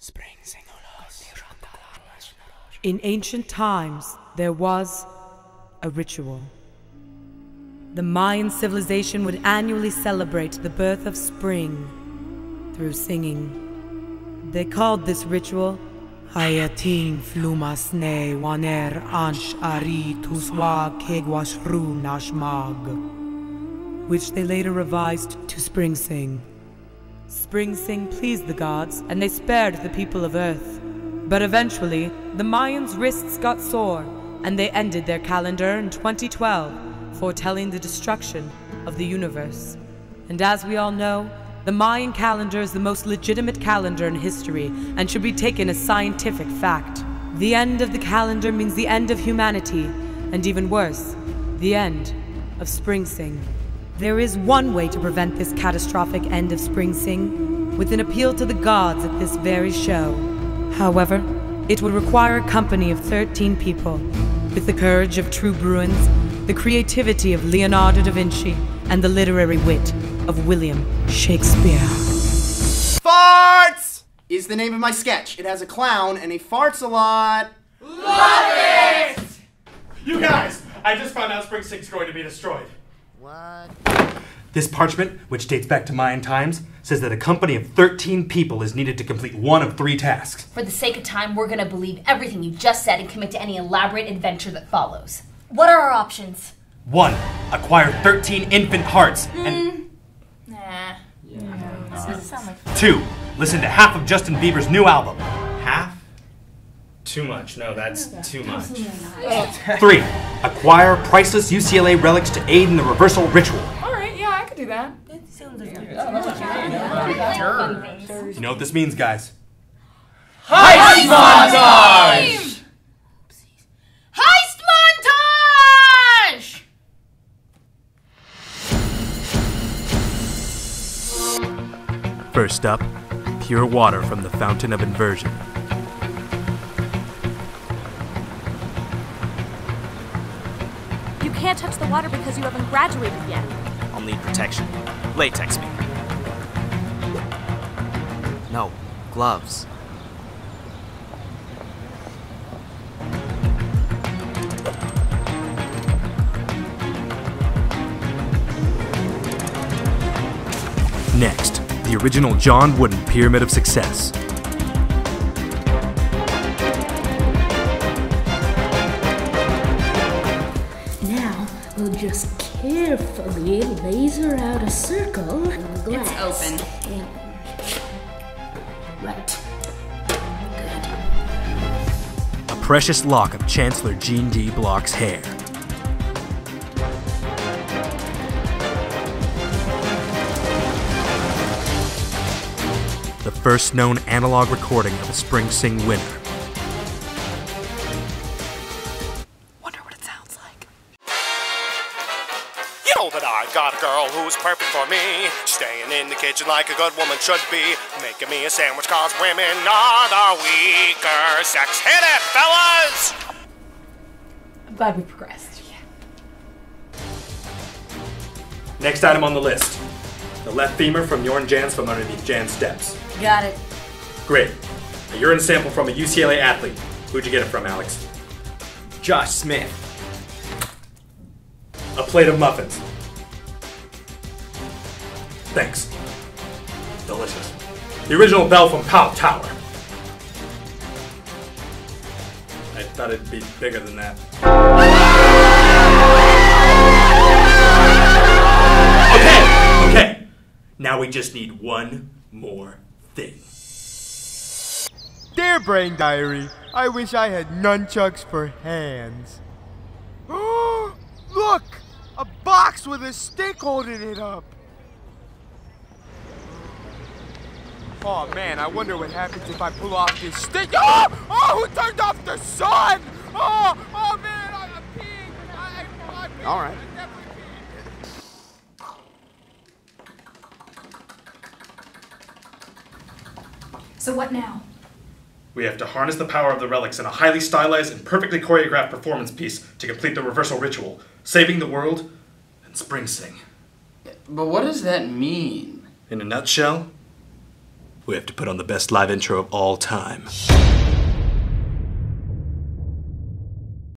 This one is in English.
In ancient times, there was a ritual. The Mayan civilization would annually celebrate the birth of spring through singing. They called this ritual Hayatin Flumasne Waner Ansh Ari Tuswa Kegwashru Nashmag, which they later revised to Spring Sing. Spring Sing pleased the gods, and they spared the people of Earth. But eventually, the Mayans' wrists got sore, and they ended their calendar in 2012, foretelling the destruction of the universe. And as we all know, the Mayan calendar is the most legitimate calendar in history and should be taken as scientific fact. The end of the calendar means the end of humanity, and even worse, the end of Spring Sing. There is one way to prevent this catastrophic end of Spring Sing, with an appeal to the gods at this very show. However, it would require a company of 13 people, with the courage of true Bruins, the creativity of Leonardo da Vinci, and the literary wit of William Shakespeare. Farts is the name of my sketch. It has a clown and he farts a lot. Love it! You guys, I just found out Spring Sing's going to be destroyed. What? This parchment, which dates back to Mayan times, says that a company of 13 people is needed to complete one of 3 tasks. For the sake of time, we're gonna believe everything you just said and commit to any elaborate adventure that follows. What are our options? 1. Acquire 13 infant hearts, and Nah. Doesn't sound like fun. 2. Listen to half of Justin Bieber's new album. Half? Too much. No, that's too much. 3. Acquire priceless UCLA relics to aid in the reversal ritual. Alright, yeah, I could do that. You know what this means, guys? Heist montage! Heist montage! First up, pure water from the Fountain of Inversion. You can't touch the water because you haven't graduated yet. I'll need protection. Latex me. No, gloves. Next, the original John Wooden Pyramid of Success. Now, we'll just carefully laser out a circle on the glass. It's open. Right. A precious lock of Chancellor Jean D. Block's hair. The first known analog recording of a Spring Sing winner. Wonder what it sounds like. You know that I got a girl who's perfect for me, staying in the kitchen like a good woman should be, making me a sandwich cause women are the weaker sex. Hit it, fellas! I'm glad we progressed. Next item on the list. The left femur from Jorn Jans from underneath Jan's steps. Got it. Great. A urine sample from a UCLA athlete. Who'd you get it from, Alex? Josh Smith. A plate of muffins. Thanks. Delicious. The original bell from Pow Tower. I thought it'd be bigger than that. Okay. Now we just need one more thing. Dear Brain Diary, I wish I had nunchucks for hands. Look! A box with a stick holding it up. Oh man, I wonder what happens if I pull off this stick. Oh! Oh, who turned off the sun? Oh man, I'm peeing. I'm peeing. All right. I'm definitely peeing. So what now? We have to harness the power of the relics in a highly stylized and perfectly choreographed performance piece to complete the reversal ritual, saving the world and Spring Sing. But what does that mean? In a nutshell, we have to put on the best live intro of all time.